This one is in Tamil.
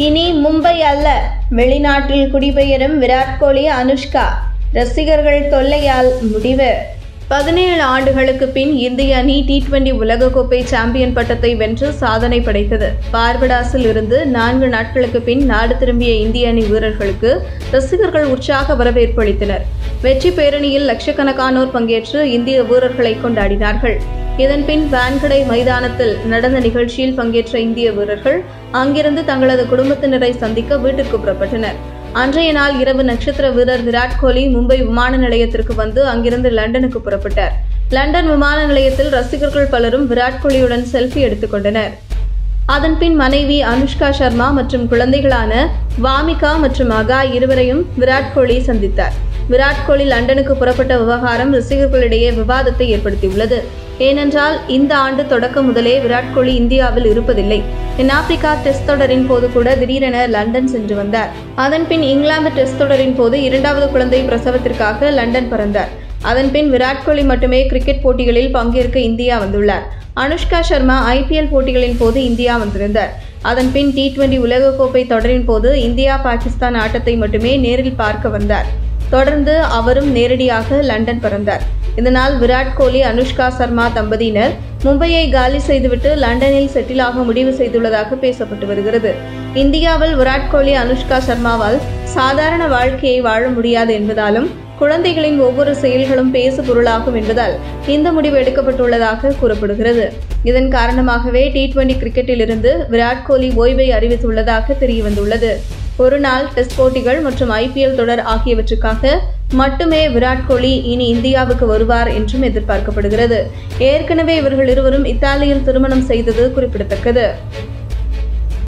இனி மும்பை அல்ல, வெளிநாட்டில் குடிபெயரும் விராட் கோலி, அனுஷ்கா. ரசிகர்கள் தொல்லையால் முடிவு. 17 ஆண்டுகளுக்கு பின் இந்திய அணி T20 உலகக்கோப்பை சாம்பியன் பட்டத்தை வென்று சாதனை படைத்தது. பார்படாஸில் இருந்து 4 நாட்களுக்கு பின் நாடு திரும்பிய இந்திய அணி வீரர்களுக்கு ரசிகர்கள் உற்சாக வரவேற்பு அளித்தனர். வெற்றி பேரணியில் லட்சக்கணக்கானோர் பங்கேற்று இந்திய வீரர்களை கொண்டாடினார்கள். இதன்பின் வான்கடே மைதானத்தில் நடந்த நிகழ்ச்சியில் பங்கேற்ற இந்திய வீரர்கள் அங்கிருந்து தங்களது குடும்பத்தினரை சந்திக்க வீட்டிற்கு புறப்பட்டனர். அன்றைய நாள் இரவு நட்சத்திர வீரர் விராட் கோலி மும்பை விமான நிலையத்திற்கு வந்து அங்கிருந்து லண்டனுக்கு புறப்பட்டார். லண்டன் விமான நிலையத்தில் ரசிகர்கள் பலரும் விராட் கோலியுடன் செல்ஃபி எடுத்துக் கொண்டனர். அதன்பின் மனைவி அனுஷ்கா சர்மா மற்றும் குழந்தைகளான வாமிகா மற்றும் அகா இருவரையும் விராட் கோலி சந்தித்தார். விராட் கோலி லண்டனுக்கு புறப்பட்ட விவகாரம் ரசிகர்களிடையே விவாதத்தை ஏற்படுத்தியுள்ளது. ஏனென்றால் இந்த ஆண்டு தொடக்கம் முதலே விராட் கோலி இந்தியாவில் இருப்பதில்லை. தென்னாப்பிரிக்கா டெஸ்ட் தொடரின் போது கூட திடீரென லண்டன் சென்று வந்தார். அதன்பின் இங்கிலாந்து டெஸ்ட் தொடரின் போது 2வது குழந்தை பிரசவத்திற்காக லண்டன் பறந்தார். அதன்பின் விராட் கோலி மட்டுமே கிரிக்கெட் போட்டிகளில் பங்கேற்க இந்தியா வந்துள்ளார். அனுஷ்கா சர்மா IPL போட்டிகளின் போது இந்தியா வந்திருந்தார். அதன்பின் T20 உலகக்கோப்பை தொடரின் போது இந்தியா பாகிஸ்தான் ஆட்டத்தை மட்டுமே நேரில் பார்க்க வந்தார். தொடர்ந்து அவரும் நேரடியாக லண்டன் பறந்தார். இதனால் விராட் கோலி, அனுஷ்கா சர்மா தம்பதியினர் மும்பையை காலி செய்துவிட்டு லண்டனில் செட்டில் ஆக முடிவு செய்துள்ளதாக பேசப்பட்டு வருகிறது. இந்தியாவில் விராட் கோலி, அனுஷ்கா சர்மாவால் சாதாரண வாழ்க்கையை வாழ முடியாது என்பதாலும் குழந்தைகளின் ஒவ்வொரு செயல்களும் பேசு பொருளாகும் என்பதால் இந்த முடிவு எடுக்கப்பட்டுள்ளதாக கூறப்படுகிறது. இதன் காரணமாகவே T20 கிரிக்கெட்டில் இருந்து விராட் கோலி ஓய்வை அறிவித்துள்ளதாக தெரியவந்துள்ளது. ஒருநாள் டெஸ்ட் போட்டிகள் மற்றும் IPL தொடர் ஆகியவற்றுக்காக மட்டுமே விராட் கோலி இனி இந்தியாவுக்கு வருவார் என்றும் எதிர்பார்க்கப்படுகிறது. ஏற்கனவே இவர்கள் இருவரும் இத்தாலியில் திருமணம் செய்தது குறிப்பிடத்தக்கது.